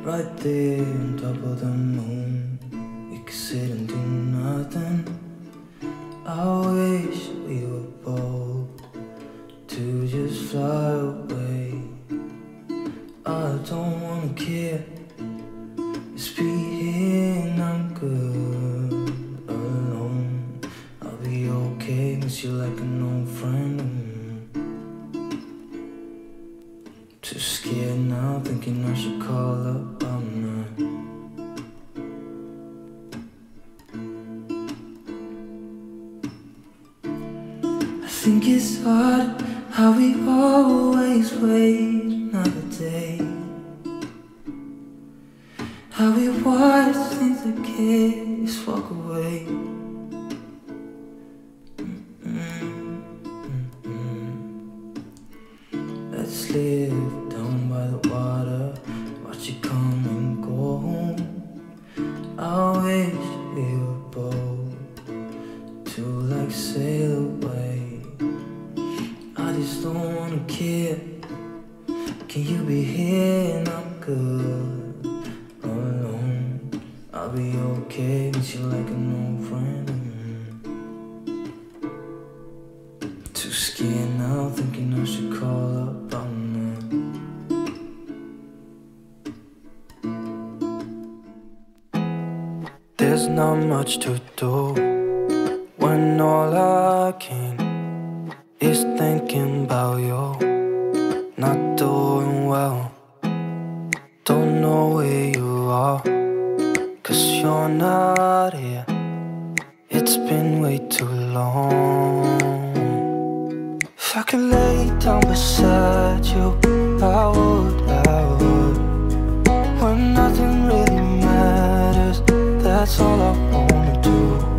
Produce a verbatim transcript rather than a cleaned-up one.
right there on top of the moon. We could sit and do nothing. I wish we were bold to just fly away. I don't wanna care, just be here and I'm good alone. I'll be okay, miss you like an old friend. Too scared now, thinking I should call up all night. I think it's hard how we always wait another day, how we watch things that kids walk away. Let's live down by the water, watch it come and go home. I wish we were bold to like sail away. I just don't wanna care. Can you be here and I'm good alone? I'll be okay, miss you like an old friend. Too scared now, thinking I should call up all night. There's not much to do when all I can is thinking about you. Not doing well, don't know where you are, cause you're not here. It's been way too long. If I could lay down beside you, I would, I would. When nothing really matters, that's all I wanna do.